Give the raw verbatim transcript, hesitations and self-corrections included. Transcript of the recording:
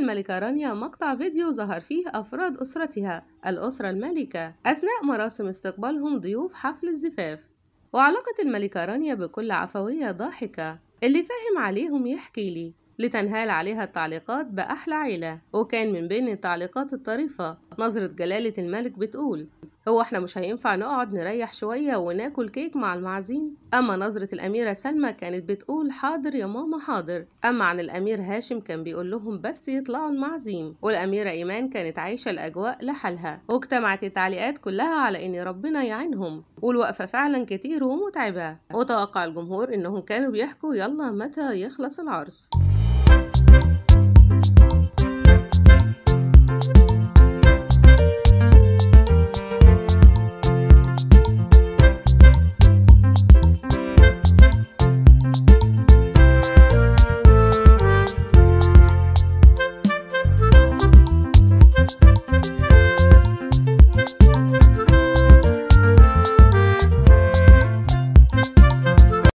الملكة رانيا مقطع فيديو ظهر فيه أفراد أسرتها الأسرة المالكة أثناء مراسم استقبالهم ضيوف حفل الزفاف. وعلاقة الملكة رانيا بكل عفوية ضاحكة، اللي فاهم عليهم يحكي لي، لتنهال عليها التعليقات بأحلى عيلة. وكان من بين التعليقات الطريفة نظرة جلالة الملك بتقول: هو احنا مش هينفع نقعد نريح شوية وناكل كيك مع المعازيم؟ أما نظرة الأميرة سلمى كانت بتقول: حاضر يا ماما حاضر. أما عن الأمير هاشم كان بيقول لهم بس يطلعوا المعازيم. والأميرة إيمان كانت عايشة الأجواء لحالها، واجتمعت التعليقات كلها على إن ربنا يعينهم، والوقفة فعلا كتير ومتعبة. وتوقع الجمهور إنهم كانوا بيحكوا يلا متى يخلص العرس.